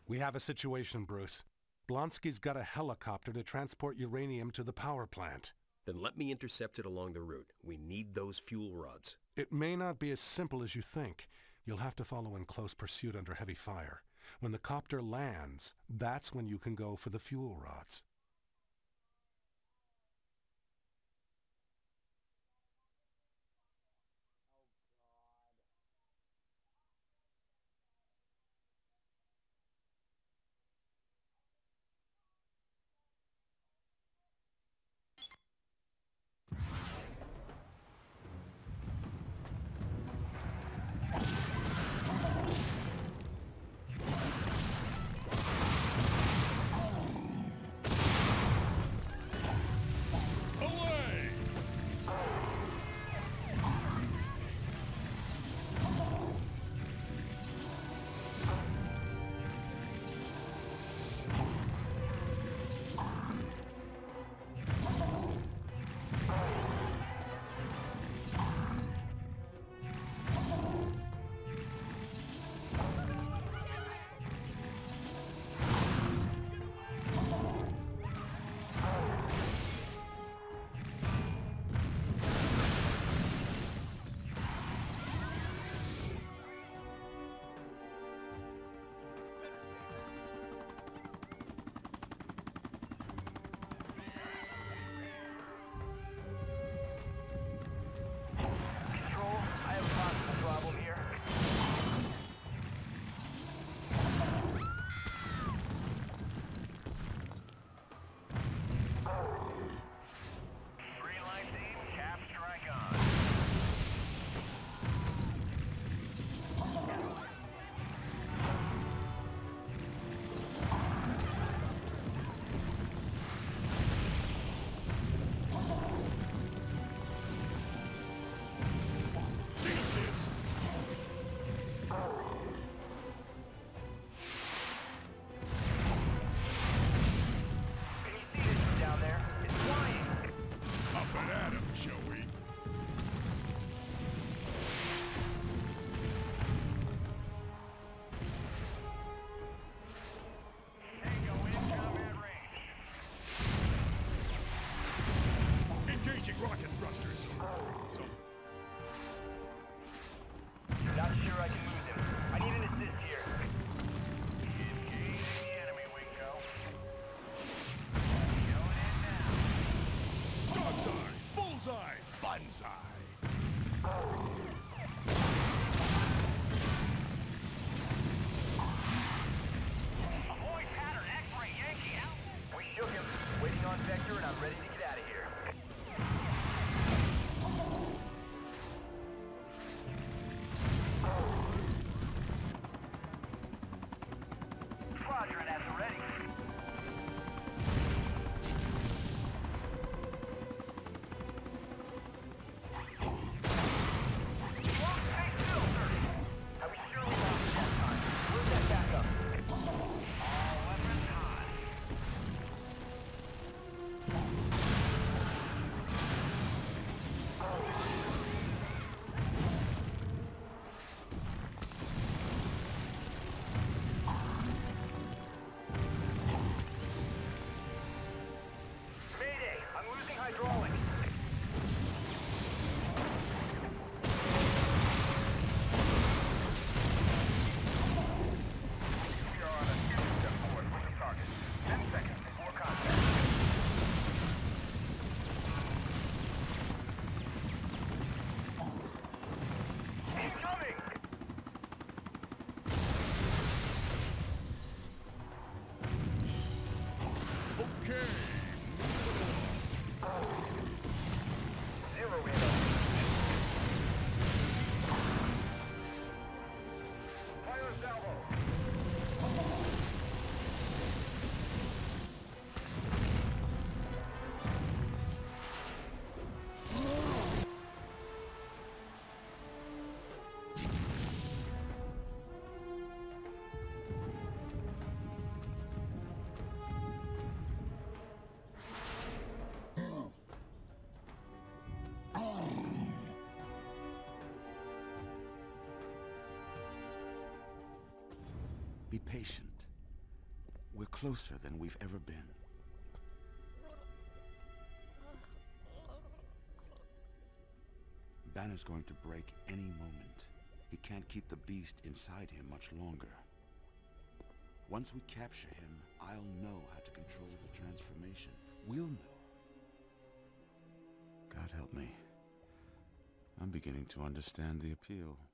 We have a situation, Bruce. Blonsky's got a helicopter to transport uranium to the power plant. Then let me intercept it along the route. We need those fuel rods. It may not be as simple as you think. You'll have to follow in close pursuit under heavy fire. When the copter lands, that's when you can go for the fuel rods. Rocket thrusters. So not sure I can lose him. I need an assist here. Engaging the enemy, Winko. Going in now. dog's eye, bullseye, banzai. Avoid pattern, X-ray, Yankee out. We shook him. Waiting on Vector, and I'm ready to get out of here. Quadrant at the ready. Won't stay still, sir. Are we sure we lost it that time? Where's that backup? All weapons hot. Mayday! I'm losing hydraulics. We are on a intercept board with the target. 10 seconds before contact. Incoming! Okay. Zero window. Fire salvo. Be patient. We're closer than we've ever been. Banner's going to break any moment. He can't keep the beast inside him much longer. Once we capture him, I'll know how to control the transformation. We'll know. God help me. I'm beginning to understand the appeal.